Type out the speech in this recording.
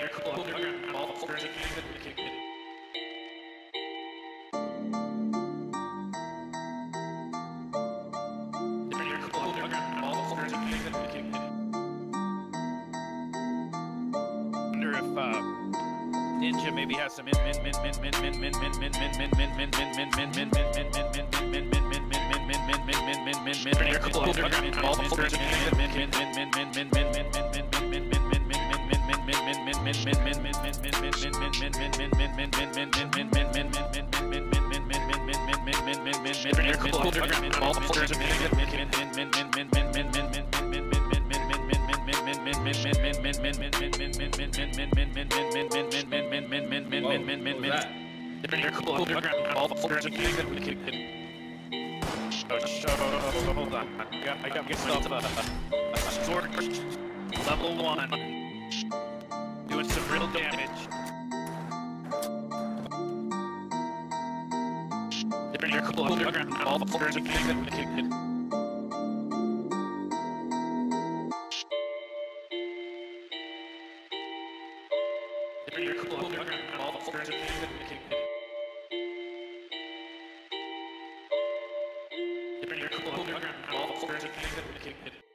your cool program, all folders are connected. Your cool program, all folders are connected. Wonder if Ninja maybe has some hold on. I got myself a sword level 1 doing some real damage. Your cool program, all the folders are connected. Your cool program, all the folders are connected. Your cool program, all the folders are connected.